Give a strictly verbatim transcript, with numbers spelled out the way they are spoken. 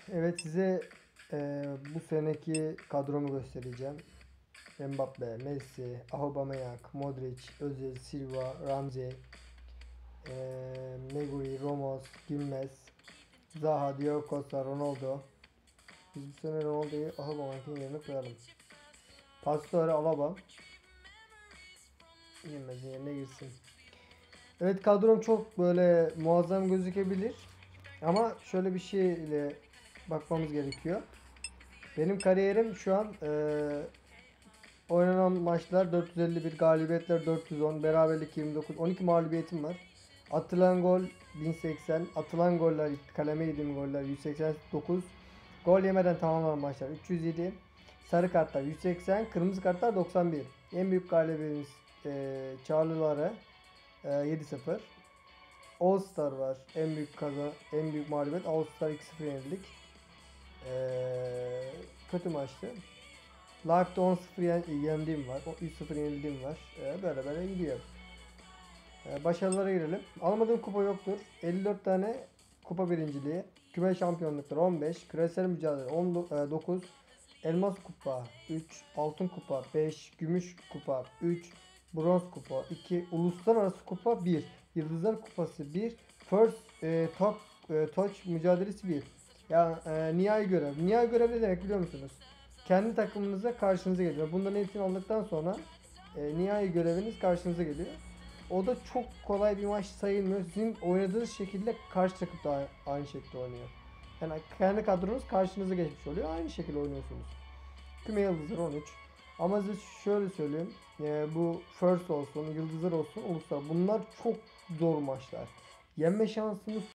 Evet, size e, bu seneki kadromu göstereceğim. Mbappe, Messi, Aubameyang, Modric, Özil, Silva, Ramsey, e, Neguri, Ramos, Gilmez, Zaha, Diego Costa, Ronaldo. Biz bu sene Ronaldo'yu Aubameyang'ın yerine koyalım. Pastore, Alaba. Gilmez'in yerine girsin. Evet, kadrom çok böyle muazzam gözükebilir. Ama şöyle bir şeyle bakmamız gerekiyor. Benim kariyerim şu an eee oynanan maçlar dört yüz elli bir, galibiyetler dört yüz on, beraberlik yirmi dokuz, on iki mağlubiyetim var. Atılan gol bin seksen, atılan goller, kaleme yediğim goller yüz seksen dokuz, gol yemeden tamamlanan maçlar üç yüz yedi, sarı kartlar yüz seksen, kırmızı kartlar doksan bir. En büyük galibiyetimiz e, Çağrılar'a e, yedi sıfır. All Star var. En büyük kaza, en büyük mağlubiyet All Star iki sıfır yenildik. Ee, kötü maçtı. Lark'ta on sıfır yen- yendiğim var. O üç sıfır yenildiğim var. Ee, böyle böyle gidiyor. Ee, başarılara girelim. Almadığım kupa yoktur. elli dört tane kupa birinciliği. Küme şampiyonlukları on beş. Küresel mücadele on dokuz. Elmas kupa üç. Altın kupa beş. Gümüş kupa üç. Bronz kupa iki. Uluslararası kupa bir. Yıldızlar kupası bir. First e, top e, touch mücadelesi bir. Ya e, nihai görev. Nihai görev ne demek biliyor musunuz? Kendi takımınıza karşınıza geliyor. Bunların hepsini aldıktan sonra e, nihai göreviniz karşınıza geliyor. O da çok kolay bir maç sayılmıyor. Sizin oynadığınız şekilde karşı takım da aynı şekilde oynuyor. Yani kendi kadronuz karşınıza geçmiş oluyor. Aynı şekilde oynuyorsunuz. Küme yıldızları on üç. Ama size şöyle söyleyeyim. E, bu First olsun, yıldızlar olsun, uluslar. Bunlar çok zor maçlar. Yenme şansınız